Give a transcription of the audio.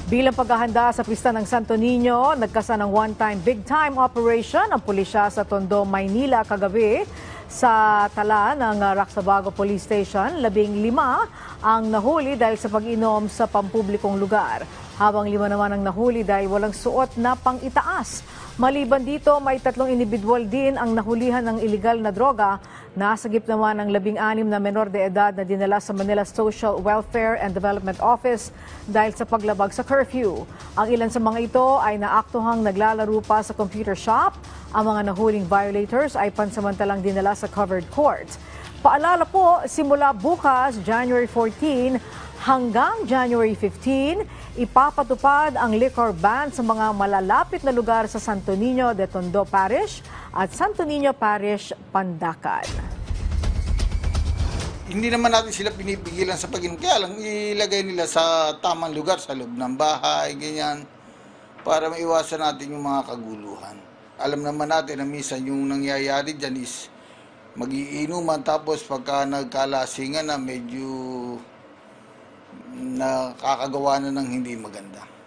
Bilang paghahanda sa pista ng Santo Niño, nagkasa ng one-time big-time operation ang pulisya sa Tondo, Maynila kagabi. Sa tala ng Raksabago Police Station, 15 ang nahuli dahil sa pag-inom sa pampublikong lugar. Habang 5 naman ang nahuli dahil walang suot na pang-itaas. Maliban dito, may 3 individual din ang nahulihan ng iligal na droga. Nasagip naman ang 16 na menor de edad na dinala sa Manila Social Welfare and Development Office dahil sa paglabag sa curfew. Ang ilan sa mga ito ay naaktuhang naglalaro pa sa computer shop. Ang mga nahuling violators ay pansamantalang dinala sa covered court. Paalala po, simula bukas, January 14, hanggang January 15, ipapatupad ang liquor ban sa mga malalapit na lugar sa Santo Niño de Tondo Parish at Santo Niño Parish, Pandacan. Hindi naman natin sila pinipigilan sa pag-inom. Kaya lang ilagay nila sa tamang lugar, sa loob ng bahay, ganyan, para maiwasan natin yung mga kaguluhan. Alam naman natin na minsan yung nangyayari dyan is magiinuman tapos pagka nagkalasingan na medyo nakakagawa na ng hindi maganda.